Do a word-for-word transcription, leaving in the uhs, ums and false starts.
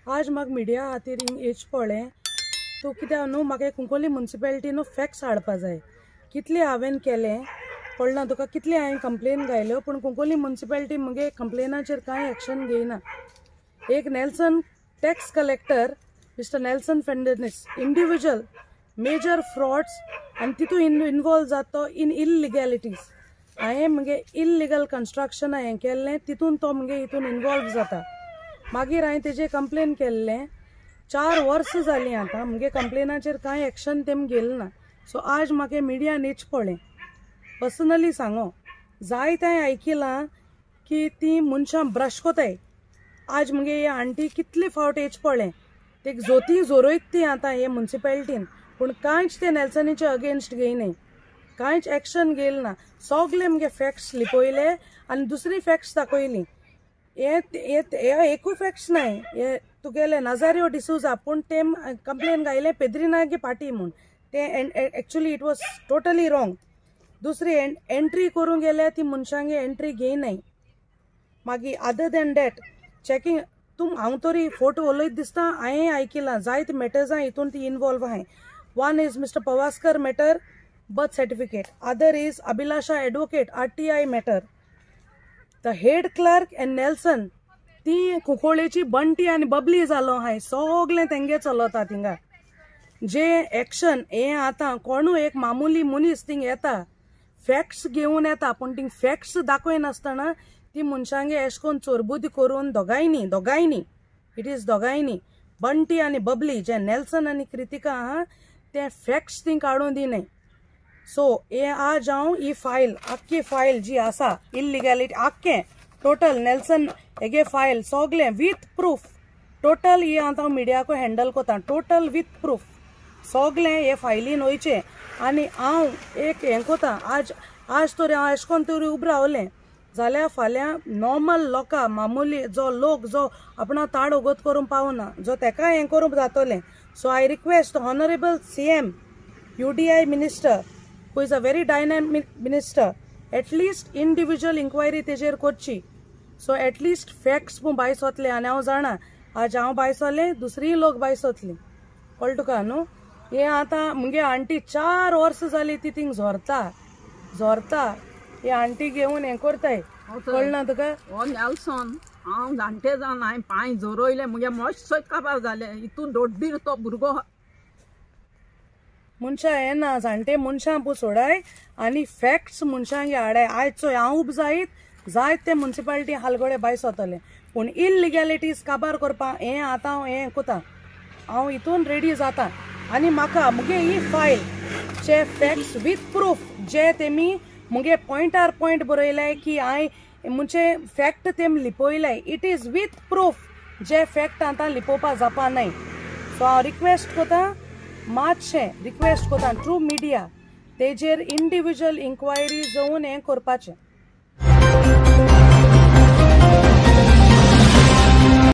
आज म्हाका मिडिया खातीर हिंग येच पळय तूं कित्याक न्हू म्हाका कुंकोली मुन्सिपालिटी न्हू फॅक्ट्स हाडपा जाय कितले हांवें केलें कळना तुका कितले हांवें कंप्लेन घायल्यो पूण कुंकोली मुन्सिपालिटी मुगे कंप्लेनाचेर कांय एक्शन घेयना। एक Nelson tax collector mister Nelson Fernandes individual major frauds आनी तितू इन इन्वॉल्व जातो इन इल्लिगॅलिटीज। हांवें मुगे इल्लिगल कंस्ट्रक्शन हांवें केल्लें तितून तो मुगे हितून इन्वॉल्व जाता। मागीर हांवें तेजें कंप्लेन केल्लें चार वर्स जालीं आतां मुगे कंप्लेनाचेर कांय एक्शन तेम घेयलें ना। सो आज म्हाका मिडियान येच पळय पर्सनली सांगो जायत हांवें आयकिलां की ती मनशां ब्रश कोताय। आज मुगे हे आंटी कितले फावट येच पळय ते जोती जोरोयत ती आतां हे मुन्सिपालिटीन पूण कांयच ते नेल्सनीचे अगेन्स्ट घेयनाय कांयच एक्शन घेयलें ना। सगळे मुगे फॅक्ट्स लिपयले आनी दुसरी फॅक्ट्स दाखयली। हे एकूय फॅक्ट्स नाय हे तुगेले नजारियो डिसूजा पूण तेम कंप्लेन घायले पेद्रीनागे पार्टी म्हूण ते actually it was totally wrong. दुसरी एंट्री करूंक गेल्या ती मनशांगे एंट्री घेयनाय। मागीर अदर दॅन डॅट चॅकींग तुम हांव तरी फोटो उलयत दिसता हांवें आयकिलां जायत मॅटर्सां हितून ती इन्वॉल्व आहाय। One is mister Pawaskar matter birth certificate, other is Abhilasha advocate R T I matter. The head clerk and Nelson ती कुंकोळेची बंटी आनी बबली जालो आहाय सगळें तेंगे चलता थिंगा। जे एक्शन हे आतां कोणू एक मामुली मनीस थिंग येता फॅक्ट्स घेवन येता पूण थिंग फॅक्ट्स दाखयनासतना ती मनशांगे एश कोन्न चोरबुदी करून दोगांयनी दोगांयनी इट इज दोगांयनी बंटी आनी बबली जे नेल्सन आनी कृतिका आहा ते फॅक्ट्स थिंग काडून दिनाय। सो हे आज हांव ही फायल आख्खी फायल जी आसा इल्लिगॅलिटी आख्खें टोटल नेल्सन हेगे फायल सगळें विथ प्रूफ टोटल ही आतां मिडियाको हँडल कोता टोटल विथ प्रूफ सगळें हे फायलीन वयचें आनी हांव एक हें कोता आज आज तरी हांव एश कोन्न तरी उबो रावलें जाल्यार फाल्यां नॉर्मल लोकां मामुली जो लोक जो आपणा ताड ओगोत करूंक पावना जो तेका हें करूंक जातोलें। So I request honourable C M U D I minister who is a very dynamic minister at least individual inquiry तेजेर करची। सो एटलिस्ट फॅक्ट्स पूण भायर वतले आनी हांव जाणा आज हांव भायर सरलें दुसरीय लोक भायर सरतलीं कळ्ळें तुका न्हू। हे आतां मुगे आंटी चार वर्सां जालीं ती थिंग झोरता झोरता हे आंटी घेवन हें करताय कळ्ळें ना तुका। हो नेल्सन हांव जाणटे जावन हांवें पांय जोरोयले मुगे मोश सयत काबार जालें हितून दोड्डीर तो भुरगो मनशां हें ना जाणटे मनशां पळय सोडाय आनी फॅक्ट्स मनशांगे हाडाय। आयज चोय हांव उब जायत जायत ते मुन्सिपालिटी हालगडे भायर सरतले पूण इल्लिगॅलिटीज काबार करपाक हें आतां हांव हें कोता हांव हितून रेडी जाता आनी म्हाका मुगे ही फायल जे फॅक्ट्स विथ प्रूफ जे तेमी मुगे पॉयंटार पॉयंट बरयलाय की हांवें मुंचे फॅक्ट तेम लिपयलाय इट इज विथ प्रूफ जे फॅक्ट आतां लिपोवपा जावपा नाय। सो हांव रिक्वेस्ट कोता मातशें रिक्वेस्ट कोता थ्रू मिडिया तेजेर इंडिविज्युअल इन्क्वायरी जावन हें करपाचें।